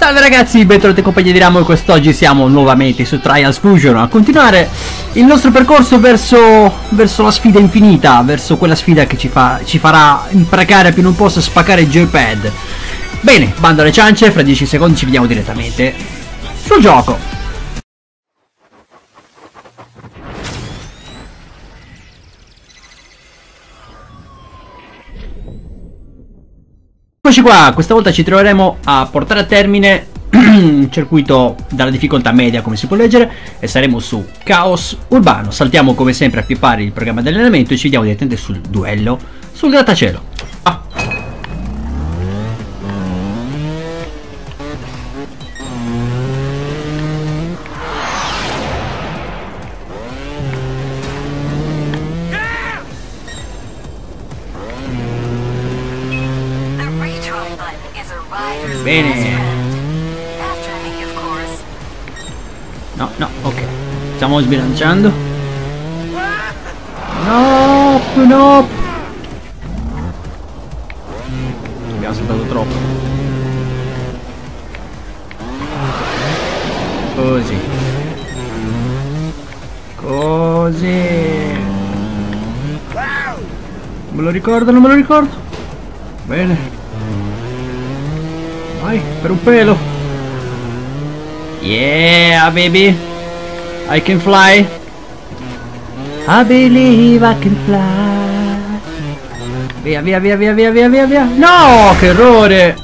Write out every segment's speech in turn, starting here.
Salve ragazzi, bentornati in compagnia di Ramo e quest'oggi siamo nuovamente su Trials Fusion a continuare il nostro percorso verso la sfida infinita, verso quella sfida che ci farà imprecare a più non posso spaccare il joypad. Bene, bando alle ciance, fra 10 secondi ci vediamo direttamente sul gioco. Eccoci qua, questa volta ci troveremo a portare a termine un circuito dalla difficoltà media, come si può leggere, e saremo su Caos Urbano. Saltiamo come sempre a più pari il programma di allenamento e ci vediamo direttamente sul duello sul grattacielo. Bene. No, ok. Stiamo sbilanciando. No. Abbiamo saltato troppo. Così. Non me lo ricordo. Bene. Vai, per un pelo. Yeah, baby. I can fly. I believe I can fly. Via. No, che errore.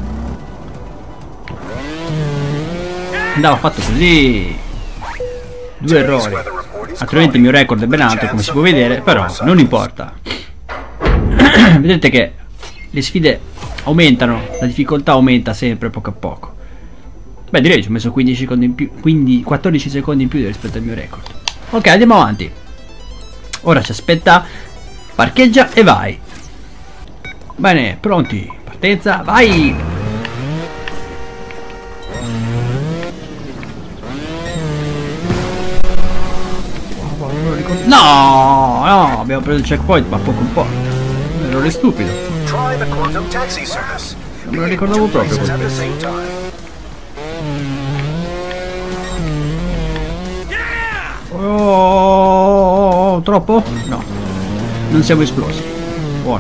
Andava fatto così. 2 errori. Altrimenti il mio record è ben alto, come si può vedere, però non importa. Vedete che le sfide aumentano, la difficoltà aumenta sempre poco a poco. Beh, direi che ci ho messo 15 secondi in più, quindi 14 secondi in più rispetto al mio record. Ok, andiamo avanti. Ora ci aspetta, parcheggia e vai. Bene, pronti, partenza, vai. No, abbiamo preso il checkpoint, ma poco importa. Errore stupido. Non me lo ricordavo proprio. Oh, troppo? No. Non siamo esplosi. Buono.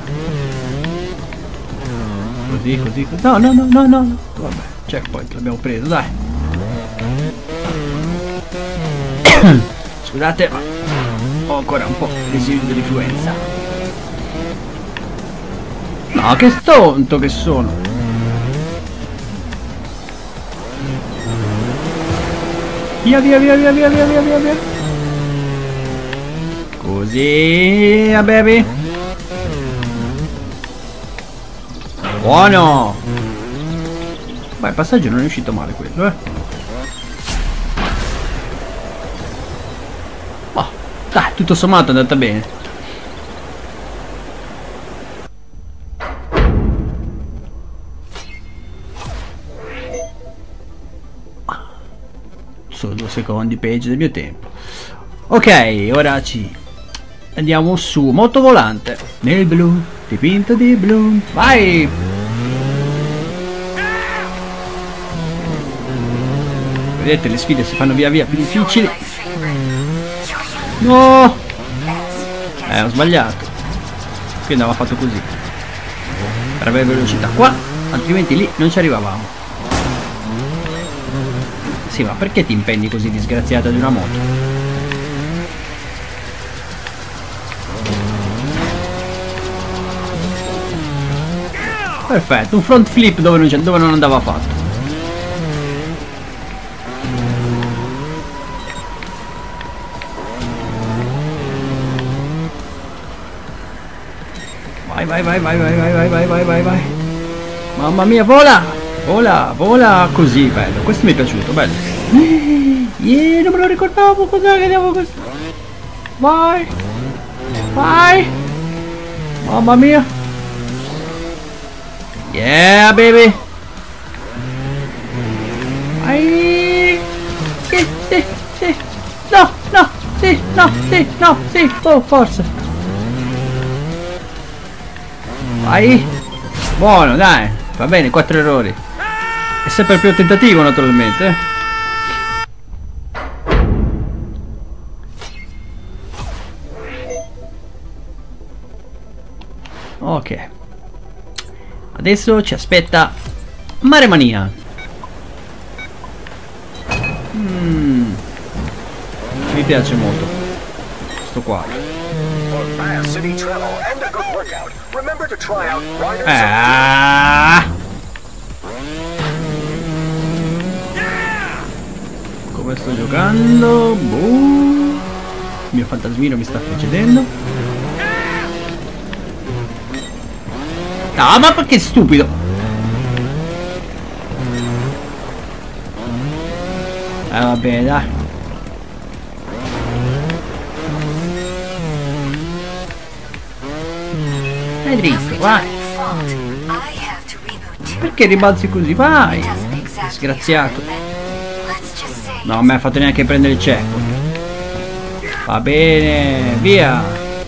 Così. No. Vabbè, checkpoint l'abbiamo preso, dai. Scusate, ma ho ancora un po' di dell'influenza. No, che stonto che sono. Via. Così, baby. Buono. Beh, il passaggio non è uscito male quello, Oh, dai, tutto sommato è andata bene. Solo 2 secondi, peggio del mio tempo. Ok, ora ci andiamo su motovolante nel blu, dipinto di blu. Vai! Vedete, le sfide si fanno via più difficili. No! Ho sbagliato. Qui andava fatto così per avere velocità qua, altrimenti lì non ci arrivavamo. Sì, ma perché ti impegni così, disgraziata di una moto? Perfetto, un front flip dove non andava fatto. Vai. Mamma mia, vola! Vola così, bello. Questo mi è piaciuto, bello. Non me lo ricordavo, cos'è che andiamo questo. Vai. Mamma mia. Yeah, baby. Vai. Sì. No, sì. Oh, forza. Vai. Buono, dai. Va bene, 4 errori. È sempre il primo tentativo, naturalmente. Ok. Adesso ci aspetta Maremania. Mi piace molto questo qua. Come sto giocando? Boh. Il mio fantasmino mi sta precedendo. No, ma perché stupido? Vabbè, dai. Dai dritto, vai. Perché ribalzi così? Vai. Disgraziato. No, non mi ha fatto neanche prendere il checkpoint. Va bene, via.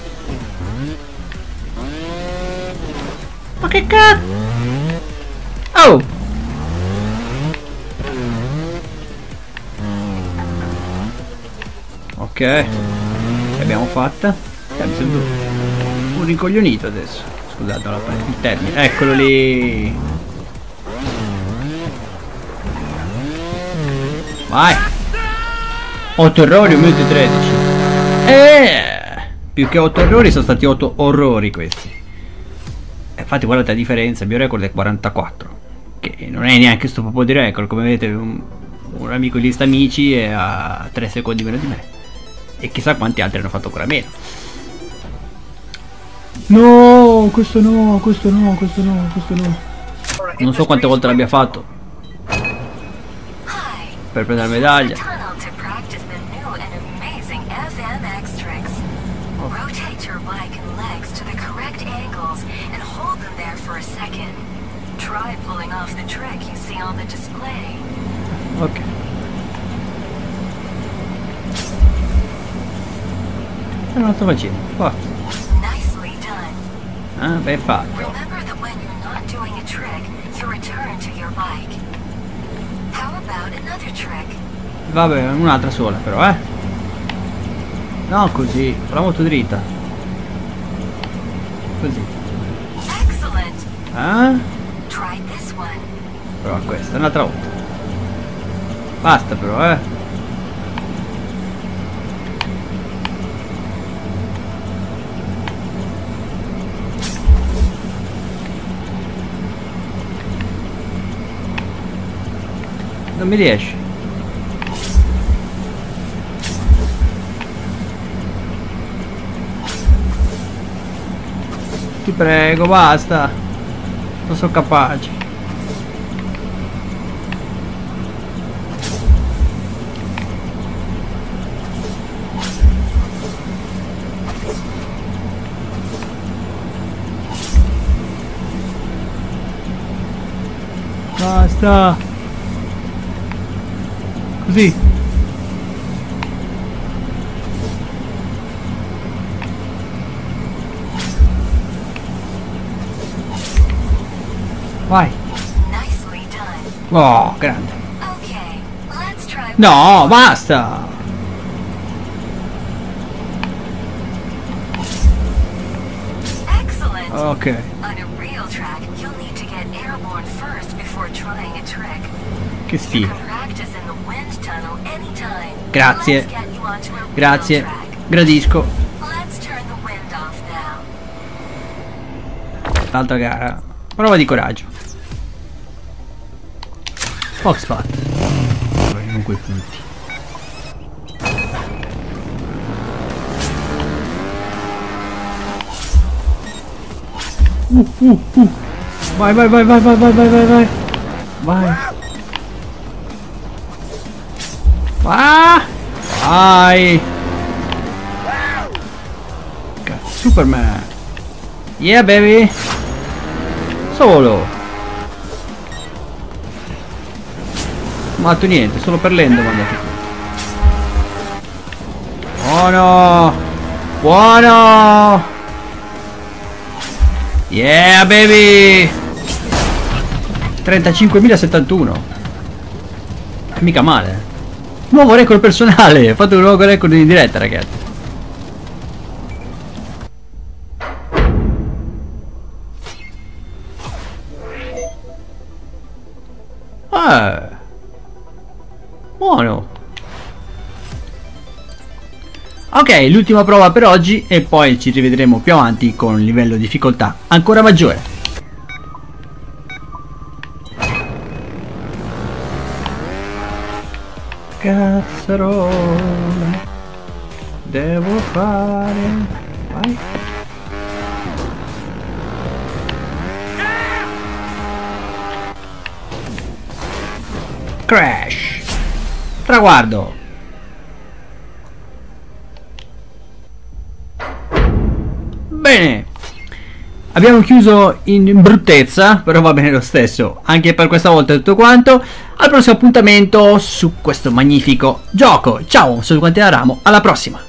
Ma che cazzo? Oh! Ok, l'abbiamo fatta. Mi sento un ricoglionito adesso. Scusate, il termine. Eccolo lì. Vai. 8 errori, 1 minuto e 13. Più che 8 errori sono stati 8 orrori questi. Infatti guardate la differenza, il mio record è 44. Che non è neanche sto po' di record. Come vedete un amico in lista amici è a 3 secondi meno di me. E chissà quanti altri hanno fatto ancora meno. No, questo no, questo no, questo no, questo no. Non so quante volte l'abbia fatto per prendere la medaglia. Ok. Non lo sto facendo, forza. Ah, ben fatto. Vabbè, un'altra sola però, eh. No, così, la moto dritta. Così. Ah? Prova questa, un'altra volta. Basta però, eh. Non mi riesce. Ti prego, basta. Non sono capace. Basta. Così. Vai. Oh, grande. No, basta. Ok. Che stile. Grazie. Grazie. Gradisco. L'altra gara. Prova di coraggio. Foxpat. Non quei punti. Vai, vai, vai, vai, vai, vai, vai, vai, vai. Vai. Vai. Superman. Yeah, baby. Solo. Non ho fatto niente, solo per l'endo mandato. Buono. Buono. Yeah, baby. 35.071. Mica male. Nuovo record personale. Ho fatto un nuovo record in diretta, ragazzi. Buono. Ok, l'ultima prova per oggi e poi ci rivedremo più avanti con un livello di difficoltà ancora maggiore. Cazzarola devo fare. Vai. Crash. Traguardo. Bene. Abbiamo chiuso in bruttezza, però va bene lo stesso. Anche per questa volta è tutto quanto. Al prossimo appuntamento su questo magnifico gioco. Ciao, sono Quantina Ramo, alla prossima.